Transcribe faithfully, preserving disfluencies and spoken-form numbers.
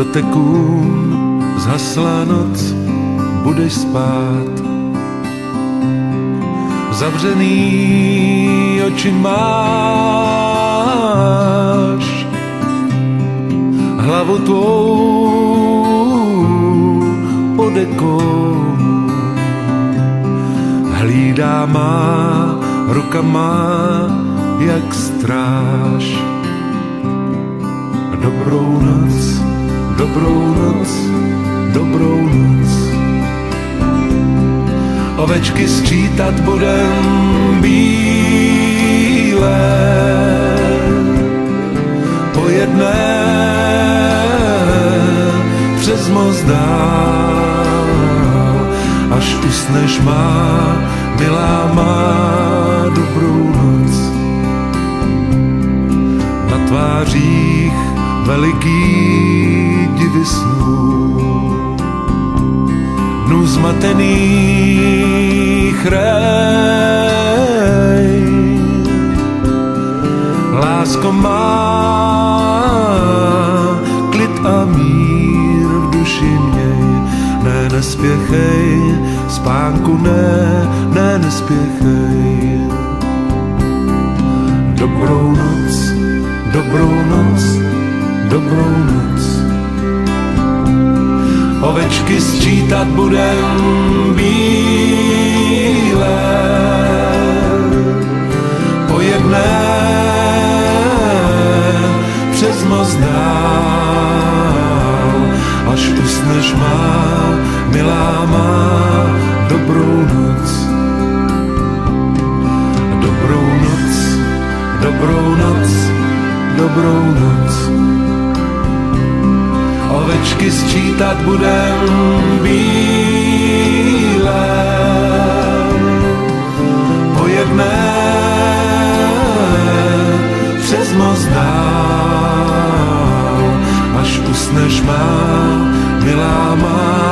dotekům zhasla noc, budeš spát. Zavřený oči máš, hlavu tvou pod dekou hlídá má ruka má jak stráž. Dobrou noc, dobrou noc, dobrou noc. Ovečky sčítat budem bílé, po jedné přes most dál, až usneš má, milá má, dobrou noc. Na tvářích veliký divy snů, dnů zmatených rej. Lásko má klid a mír v duši měj, ne, nespěchej, spánku ne, ne, nespěchej. Dobrou noc, dobrou noc, dobrou noc. Ovečky sčítat budem bílé, po jedné přes most dál, až usneš má, milá má, dobrou noc. Dobrou noc, dobrou noc, dobrou noc. Ovečky sčítat budem bílé, po jedné přes most dál, až usneš má, milá má,